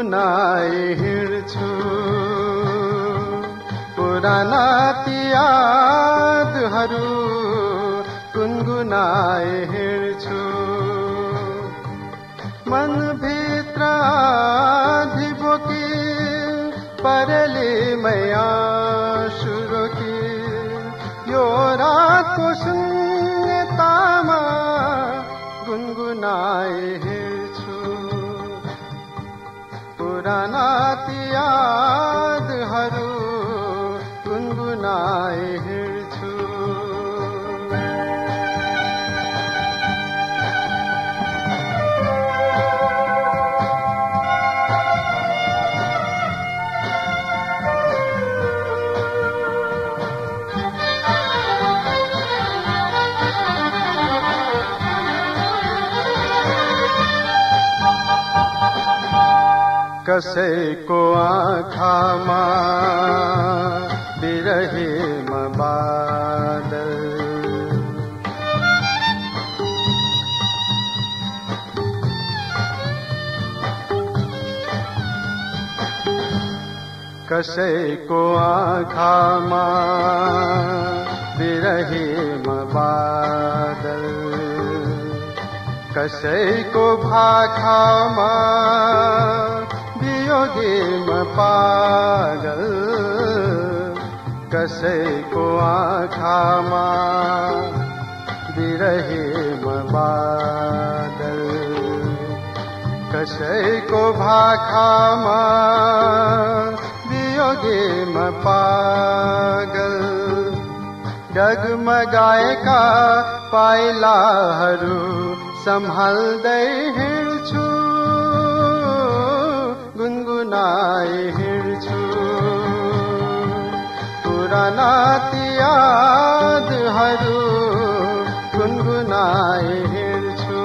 गुनगुनाए हिँड्छु पुराना ती यादहरू गुनगुनाए हिँड्छु मनभित्र धिबोकी परले मैया सुरोकी यो रातको शून्यतामा गुनगुनाए हिँड्छु पुराना ती यादहरू गुनगुनाए हिँड्छु कसैको आँखामा बिरहीमा बादल कसैको आँखामा बिरहीमा बादल कसैको भाखामा वियोगीमा पागल कसैको आँखामा विरहीमा बादल कसैको भाखामा वियोगीमा पागल डगमगाएका पाइलाहरू सम्हाल्दै हिँड्छु गुनगुनाए हिँड्छु पुराना ती यादहरू गुनगुनाए हिँड्छु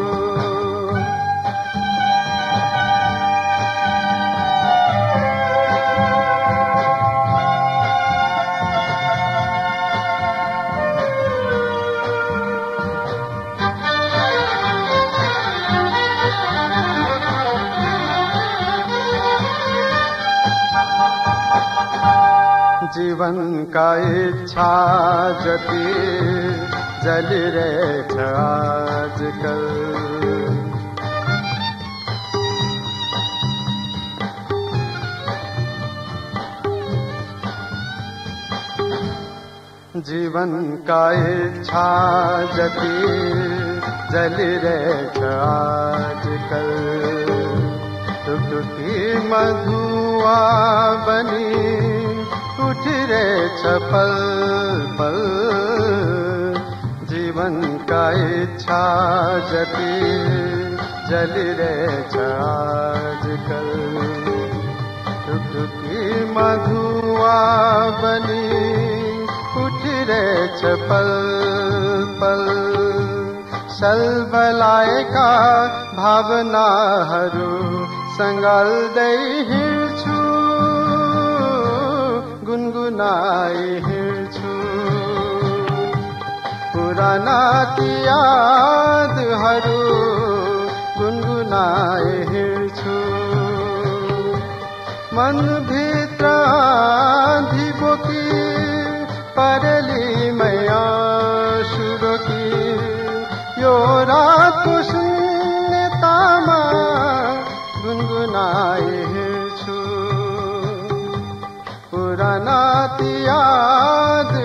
जीवनका इच्छा जति जलिरहेछ आजकल जीवनका इच्छा जति जलिरहेछ आजकल टुकटुकी मधुआ बनी उठिरहेछ पल पल जीवनका इच्छा जति जलिरहेछ आजकल टुकटुकी मधुआ बनी उठिरहेछ पल पल सलबलाएका भावनाहरू सँगाल्दै हिँड्छु गुनगुनाए हिँड्छु पुराना ती यादहरू गुनगुनाए हिँड्छु मनभित्र धिबोकी परली मैया सुरोकी यो रातको शून्यतामा गुनगुनाए हिँड्छु पुराना ती याद